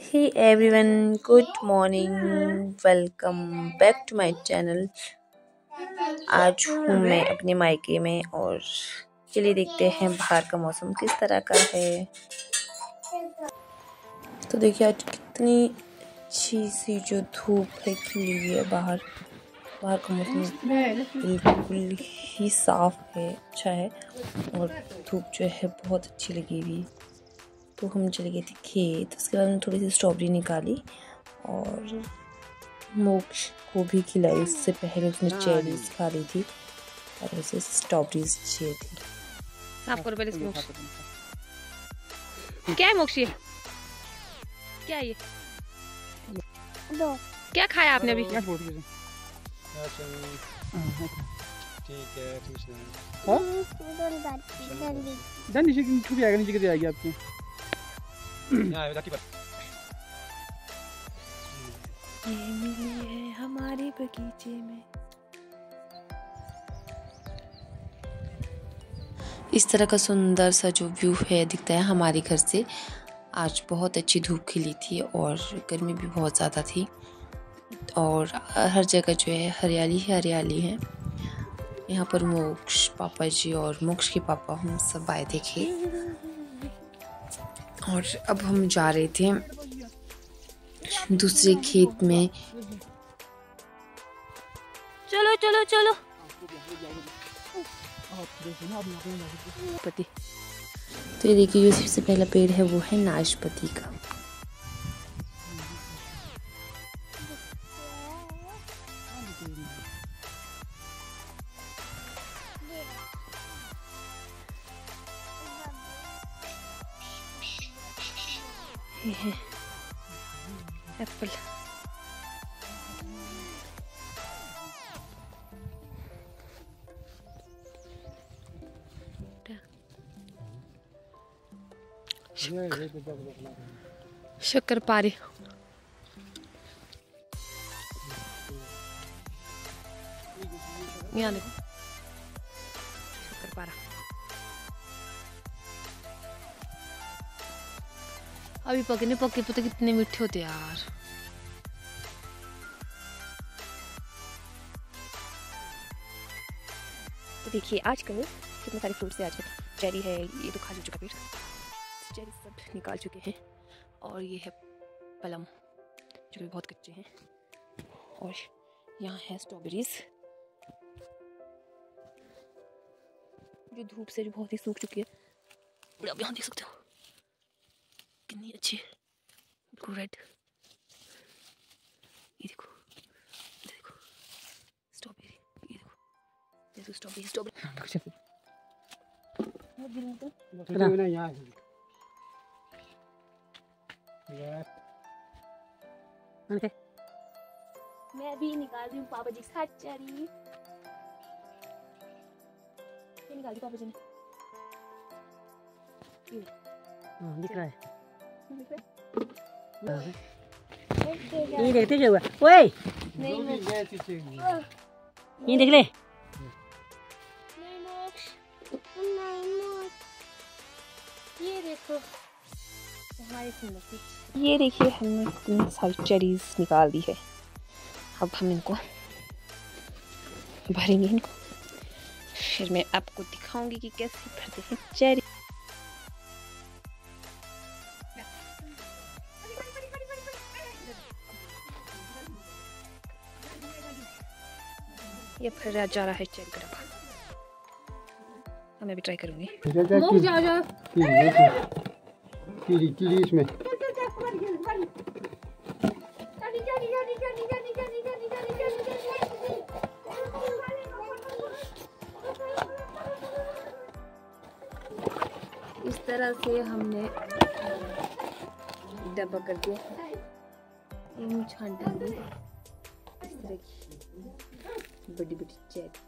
Hey everyone, good morning. Welcome back to my channel. आज हूँ मैं अपने मायके में और चलिए देखते हैं बाहर का मौसम किस तरह का है। तो देखिए आज कितनी अच्छी सी जो धूप है खिली हुई है। बाहर का मौसम बिल्कुल ही साफ है, अच्छा है और धूप जो है बहुत अच्छी लगी हुई। तो हम चले गए थे खेत, उसके बाद हम थोड़ी सी स्ट्रॉबेरी निकाली और मोक्ष को भी खिलाई। उससे पहले उसने चेरीज खा ली थी और उसे स्ट्रॉबेरीज चाहिए थी। साफ करो पहले इसको। क्या है मोक्ष, ये क्या है? ये क्या खाया आपने अभी? ठीक है, नीचे छुपी आएगा, नीचे गिर जाएगी आपकी। ये मिली है हमारे बगीचे में। इस तरह का सुंदर सा जो व्यू है दिखता है हमारे घर से। आज बहुत अच्छी धूप खिली थी और गर्मी भी बहुत ज़्यादा थी और हर जगह जो है हरियाली ही हरियाली है। यहाँ पर मोक्ष, पापा जी और मोक्ष के पापा हम सब आए थे खेत और अब हम जा रहे थे दूसरे खेत में। चलो चलो चलो। पति तो ये देखिए, जो सबसे पहला पेड़ है वो है नाशपाती का। ये है एप्पल। शक्कर पारे। यहाँ देखो, शक्कर पारा। अभी पके पता कितने मीठे होते यार। तो देखिए आजकल कितने सारे फ्रूट्स है। आजकल चेरी है, ये तो खा चुका पेड़। चेरी सब निकाल चुके हैं और ये है प्लम जो भी बहुत कच्चे हैं और यहाँ है स्ट्रॉबेरीज जो धूप से जो बहुत ही सूख चुकी है। आप यहाँ देख सकते हो कितनी अच्छी है, बिल्कुल रेड। ये देखो, देखो स्ट्रॉबेरी, ये देखो स्ट्रॉबेरी स्ट्रॉबेरी। मैं भी निकाल रही हूँ पापा जी के साथ चेरी। ये निकाल दी पापा जी ने। दिख रहा है। ये देखते क्या हुआ? ओए नहीं ये देख ले। ये देखो हमारी सुंदर। ये देखिए हमने इतनी सारी चेरीज निकाल दी है। अब हम इनको भरेंगे इनको, फिर मैं आपको दिखाऊंगी कि कैसे भरते हैं चेरी। ये भरा जा रहा है चेरी का डब्बा। मैं भी ट्राई करूंगी। कीली इसमें। इस तरह से हमने डब्बा कर दिया। इन छान डालेंगे इस तरह की बड़ी बड़ी चेरी।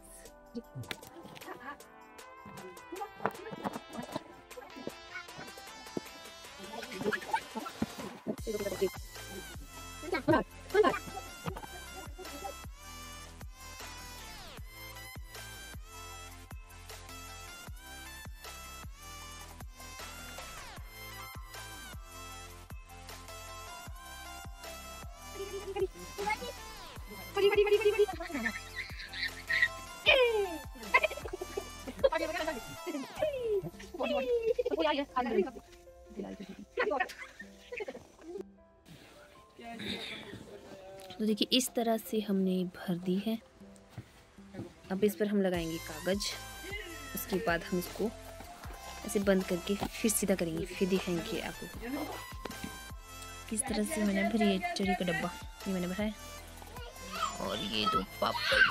तो देखिए इस तरह से हमने भर दी है। अब इस पर हम लगाएंगे कागज। उसके बाद हम इसको ऐसे बंद करके फिर सीधा करेंगे, फिर दिखाएंगे आपको किस तरह से मैंने भरी है चेरी का डब्बा। ये मैंने भरा है और ये दो पापड़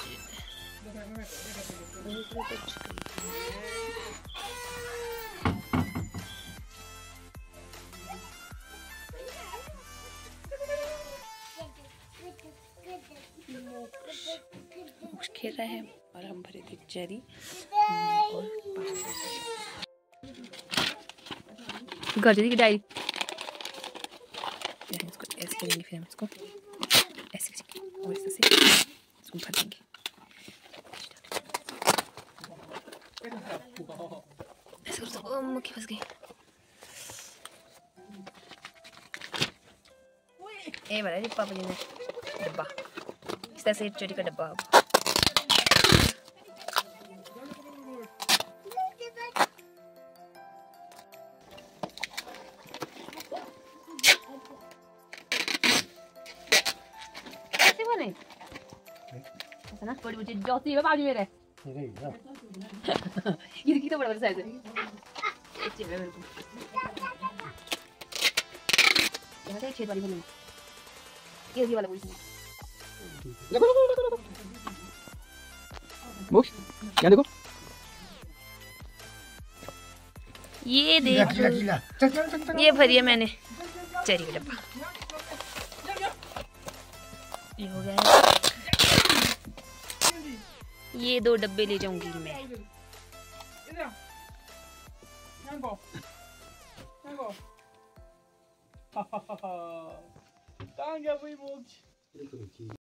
खेल रहा है और हम भरे थे चेरी और गाजर की डायरी। इसको ऐसे करेंगे, फिर हम इसको ऐसे करेंगे और ऐसे इसको भर देंगे। ऐसे कर मक्खी फंस गई। ये वाला है पापा जी ने डब्बा, इस तरह से चेरी का डब्बा। ना बड़ी बड़ी जोती है बाजू मेरे ये कितना बड़ा साइज है। एक चीज है मेरे को यहाँ से छेद वाली बनी ये वाला बोल मुक्ष यहाँ देखो, ये देखो ये भरी है मैंने चेरी का डब्बा। ये हो गया है। ये 2 डब्बे ले जाऊंगी मैं। कहाँ गया भाई मोक्ष?